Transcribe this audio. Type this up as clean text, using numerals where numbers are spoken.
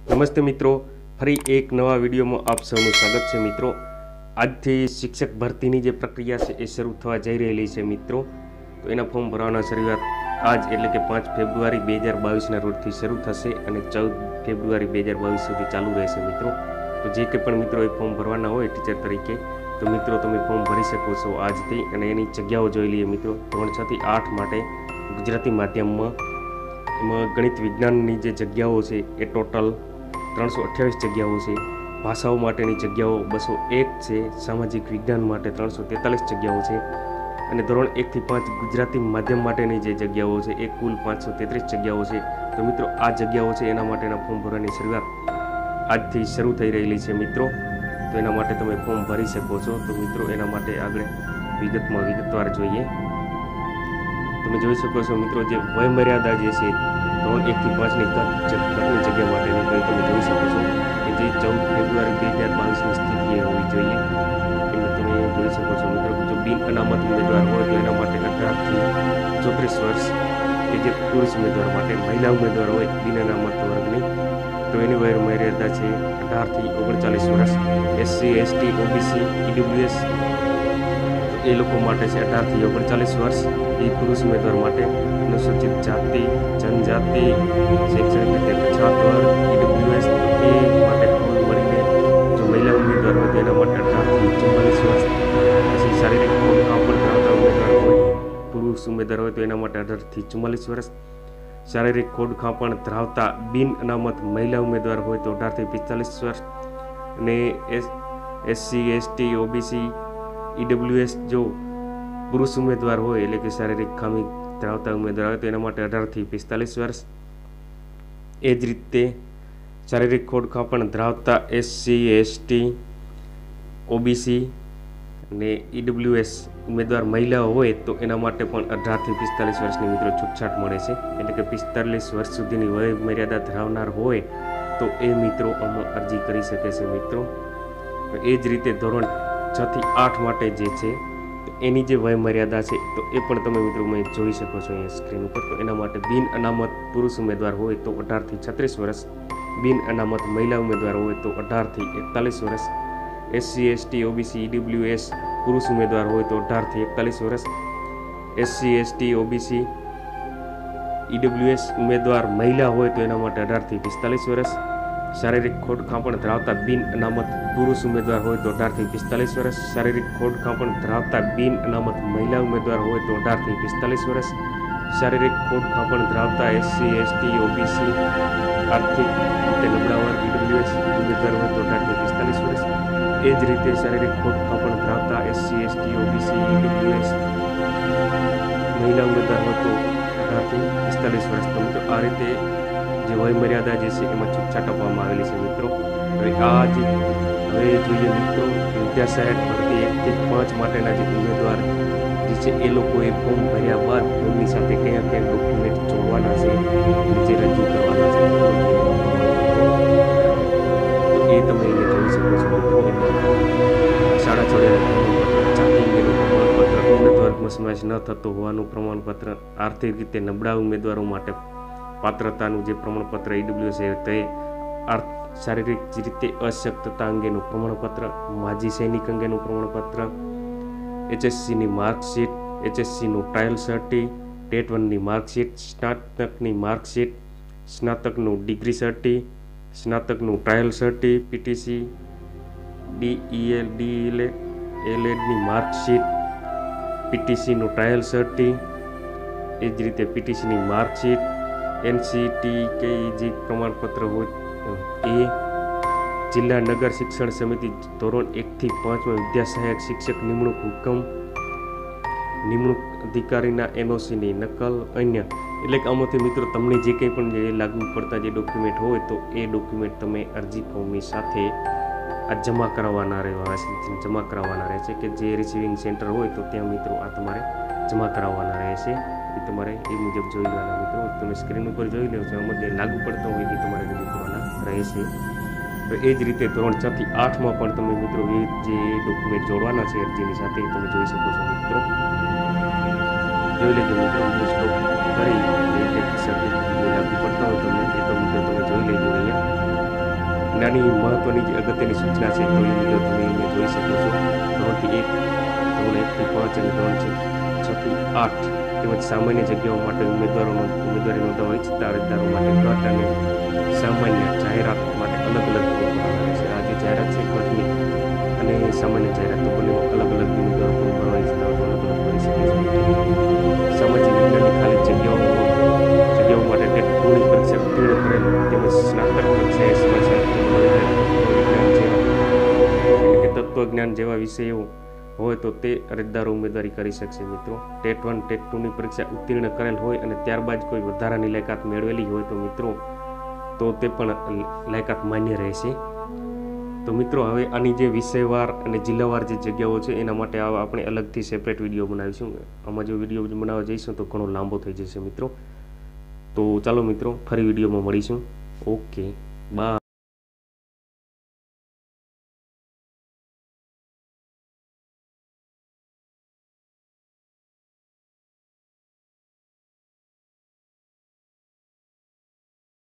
નમસ્તે મિત્રો, ફરી એક નવા વિડીયોમાં આપ સૌનું સ્વાગત છે મિત્રો। આજથી શિક્ષક ભરતીની જે પ્રક્રિયા છે એ શરૂ થવા જઈ રહેલી છે મિત્રો। તો એના ફોર્મ ભરવાના શરૂઆત આજ એટલે કે 5 ફેબ્રુઆરી 2022ના રોજથી શરૂ થશે અને 14 ફેબ્રુઆરી 2022 સુધી ચાલુ રહેશે મિત્રો। તો જે કંઈ પણ મિત્રો એ ફોર્મ ભરવાના હોય ટીચર તરીકે તો મિત્રો તમે ફોર્મ ભરી શકો છો આજથી। અને એની જગ્યાઓ જોઈ લઈએ મિત્રો। ધોરણ 6 થી 8 માટે ગુજરાતી માધ્યમમાં એમાં ગણિત વિજ્ઞાનની જે જગ્યાઓ છે એ ટોટલ 328 જગ્યાઓ છે। ભાષાઓ માટેની જગ્યાઓ 201 છે। સામાજિક વિજ્ઞાન માટે 343 જગ્યાઓ છે અને ધોરણ 1 થી 5 ગુજરાતી માધ્યમ માટેની જે જગ્યાઓ છે એ કુલ 533 જગ્યાઓ છે। તો મિત્રો આ જગ્યાઓ છે એના માટેના ફોર્મ ભરવાની શરૂઆત આજથી શરૂ થઈ રહેલી છે મિત્રો। તો એના માટે તમે ફોર્મ ભરી શકો છો। તો મિત્રો એના માટે આગળ વિગતવાર જોઈએ। તમે જોઈ શકો છો મિત્રો જે વયમર્યાદા જે છે ધોરણ 1 થી 5ની ઘટની જગ્યા માટેની તો તમે જોઈ શકો છો કે જે 14 ફેબ્રુઆરી 2022ની સ્થિતિએ હોવી જોઈએ। એમાં તમે જોઈ શકો છો મિત્રો જો બિન અનામત ઉમેદવાર હોય તો એના માટે 18 થી 34 વર્ષ કે જે પુરુષ ઉમેદવાર માટે, મહિલા ઉમેદવાર હોય બિન અનામત વર્ગની તો એની વયમર્યાદા છે 18 થી 39 વર્ષ। એસસી, એસટી, ઓબીસી, ઈડબ્લ્યુએસ એ લોકો માટે છે 18 થી 39 વર્ષ એ પુરુષ ઉમેદવાર માટે। અનુસૂચિત જાતિ, જનજાતિ, શૈક્ષણિક રીતે પછાત વર્ગ, ઈડબ્લ્યુએસ એ માટે કુલ મળીને જો મહિલા ઉમેદવાર હોય તો એના માટે 18 થી 44 વર્ષ। પછી શારીરિક કાપડ ધરાવતા ઉમેદવાર હોય, પુરુષ ઉમેદવાર હોય તો એના માટે 18 થી 44 વર્ષ। શારીરિક ખોડખાંપણ ધરાવતા બિન અનામત મહિલા ઉમેદવાર હોય તો 18 થી 45 વર્ષ। અને એસસી, એસટી, ઓબીસી, ઈડબ્લ્યુએસ જો પુરુષ ઉમેદવાર હોય એટલે કે શારીરિક ખામી ધરાવતા ઉમેદવાર હોય તો એના માટે 18 થી 45 વર્ષ। એ જ રીતે શારીરિક ખોડખાંપણ ધરાવતા એસસી, એસટી, ઓબીસી અને ઈડબ્લ્યુએસ ઉમેદવાર મહિલાઓ હોય તો એના માટે પણ 18 થી 45 વર્ષની મિત્રો છૂટછાટ મળે છે। એટલે કે 45 વર્ષ સુધીની વય મર્યાદા ધરાવનાર હોય તો એ મિત્રો આમાં અરજી કરી શકે છે મિત્રો। એ જ રીતે ધોરણ 6 થી 8 માટે જે છે એની જે વય મર્યાદા છે તો એ પણ તમે મિત્રો જોઈ શકો છો અહીંયા સ્ક્રીન ઉપર। તો એના માટે બિન અનામત પુરુષ ઉમેદવાર હોય તો 18 થી 36 વર્ષ, બિન અનામત મહિલા ઉમેદવાર હોય તો 18 થી 41 વર્ષ। એસસી, એસટી, ઓબીસી, ઈડબ્લ્યુએસ પુરુષ ઉમેદવાર હોય તો 18 થી 41 વર્ષ। એસસી, એસટી, ઓબીસી, ઈડબ્લ્યુએસ ઉમેદવાર મહિલા હોય તો એના માટે 18 થી 45 વર્ષ। શારીરિક ખોડખાંપણ ધરાવતા બિન અનામત પુરુષ ઉમેદવાર હોય તો 18 થી 45 વર્ષ। શારીરિક ખોડખાંપણ ધરાવતા બિન અનામત મહિલા ઉમેદવાર હોય તો 18 થી 45 વર્ષ। શારીરિક ખોડખાંપણ ધરાવતા એસસી, એસટી, ઓબીસી, આર્થિક રીતે નબળા વર્ગ, ઈડબ્લ્યુએસ ઉમેદવાર હોય તો 18 થી 45 વર્ષ। એ જ રીતે શારીરિક ખોડખાંપણ ધરાવતા એસસી, એસટી, ઓબીસી, ઈડબ્લ્યુએસ મહિલા ઉમેદવાર હોય તો 18 થી 45 વર્ષ। તો મિત્રો આ રીતે જે વય મર્યાદા જે છે એમાં છૂટછાટ આપવામાં આવેલી છે મિત્રો। હવે જોઈએ મિત્રો વિદ્યા સહાયક ભરતી 1 થી 5 માટેના જે ઉમેદવાર જે છે એ લોકોએ ફોર્મ ભર્યા બાદ ફોર્મની સાથે કયા ડોક્યુમેન્ટ જોડવાના છે જે રજૂ કરવાના છે તો એ તમે અહીંયા જોઈ શકો છો મિત્રો। શાળા છોડ્યા જાતિ અંગેનું પ્રમાણપત્ર, ઉન્નત વર્ગમાં સમાવેશ ન થતો હોવાનું પ્રમાણપત્ર, આર્થિક રીતે નબળા ઉમેદવારો માટે પાત્રતાનું જે પ્રમાણપત્ર ઈડબ્લ્યુએસ તે શારીરિક રીતે અશક્તતા અંગેનું પ્રમાણપત્ર, માજી સૈનિક અંગેનું પ્રમાણપત્ર, એચએસસીની માર્કશીટ, એચએસસીનું ટ્રાયલ સર્ટી, ટેટ 1ની માર્કશીટ, સ્નાતકની માર્કશીટ, સ્નાતકનું ડિગ્રી સર્ટી, સ્નાતકનું ટ્રાયલ સર્ટી, પીટીસી, ડીઈએલ, એલએડની માર્કશીટ, પીટીસીનું ટ્રાયલ સર્ટી, એ જ રીતે પીટીસીની માર્કશીટ, એનસીટી કે જે પ્રમાણપત્ર હોય એ, જિલ્લા નગર શિક્ષણ સમિતિ ધોરણ 1 થી 5માં વિદ્યા સહાયક શિક્ષક નિમણૂક હુકમ, નિમણૂક અધિકારીના એનઓસીની નકલ, અન્ય એટલે કે આમાંથી મિત્રો તમને જે કંઈ પણ જે લાગુ પડતા જે ડોક્યુમેન્ટ હોય તો એ ડોક્યુમેન્ટ તમે અરજી ફોર્મની સાથે આ જમા કરાવવાના રહેશે કે જે રિસીવિંગ સેન્ટર હોય તો ત્યાં મિત્રો આ તમારે જમા કરાવવાના રહેશે। એ તમારે એ મુજબ જોઈ લેવાના મિત્રો। તમે સ્ક્રીન ઉપર જોઈ લો છો આમાં જે લાગુ પડતો હોય એ તમારે રજૂ કરવાના રહેશે। તો એ જ રીતે ધોરણ 6 થી 8માં પણ તમે મિત્રો વિવિધ જે ડોક્યુમેન્ટ જોડવાના છે અરજીની સાથે તમે જોઈ શકો છો મિત્રો। જોઈ લેજો મિત્રો સ્ટોપ કરી સર્ટિફિકેટ લાગુ પડતા હોય તમને એ તો મિત્રો તમે જોઈ લેજો અહીંયા। આની મહત્વની જે અગત્યની સૂચના છે તો એ મિત્રો તમે અહીંયા જોઈ શકો છો. ધોરણથી 1, ધોરણ 1 થી 5 અને ધોરણ 6 થી 8 તેમજ સામાન્ય જગ્યાઓ માટે ઉમેદવારી નોંધાવવા ઈચ્છતા અરજદારો માટે ઘટ અને સામાન્ય જાહેરાત માટે અલગ અલગ ફોર્મ ભરવાના છે. આ જે જાહેરાત છે ઘટની અને સામાન્ય જાહેરાત તો બંને અલગ અલગ ઉમેદવારો ફોર્મ ભરવા ઈચ્છતા હોય તો અલગ અલગ ભરી શકે છે. સામાજિક વિજ્ઞાનની ખાલી જગ્યાઓ માટે ટેટ 2ની પરીક્ષા ઉત્તીર્ણ કરેલ તેમજ સ્નાતક કક્ષાએ તત્વજ્ઞાન જેવા વિષયો હોય તો તે અરજદારો ઉમેદવારી કરી શકશે. મિત્રો ટેટ 1 ટેટ 2ની પરીક્ષા ઉત્તીર્ણ કરેલ હોય અને ત્યારબાદ કોઈ વધારાની લાયકાત મેળવેલી હોય તો મિત્રો તો તે પણ લાયકાત માન્ય રહેશે. તો મિત્રો હવે આની જે વિષયવાર અને જિલ્લાવાર જે જગ્યાઓ છે એના માટે આપણે અલગથી સેપરેટ વિડીયો બનાવીશું. આમાં જો વિડીયો બનાવવા જઈશું તો ઘણો લાંબો થઈ જશે મિત્રો. તો ચાલો મિત્રો ફરી વિડીયોમાં મળીશું. Okay, by.